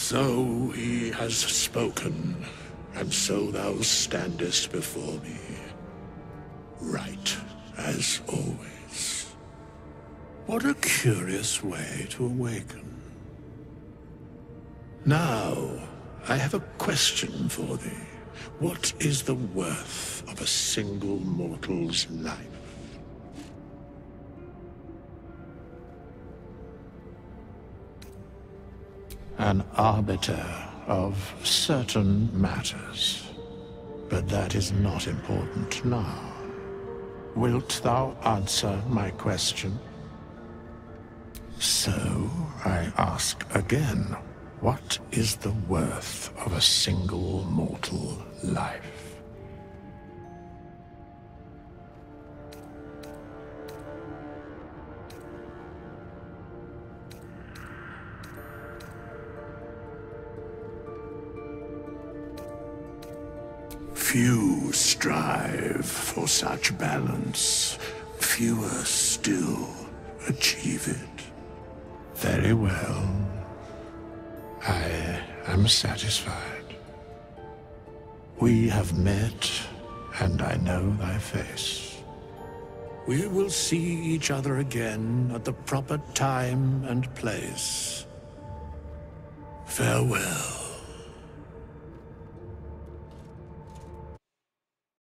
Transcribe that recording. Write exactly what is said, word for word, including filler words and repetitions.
So he has spoken, and so thou standest before me, right as always. What a curious way to awaken. Now, I have a question for thee. What is the worth of a single mortal's life? An arbiter of certain matters. But that is not important now. Wilt thou answer my question? So, I ask again, what is the worth of a single mortal life? Few strive for such balance. Fewer still achieve it. Very well. I am satisfied. We have met, and I know thy face. We will see each other again at the proper time and place. Farewell.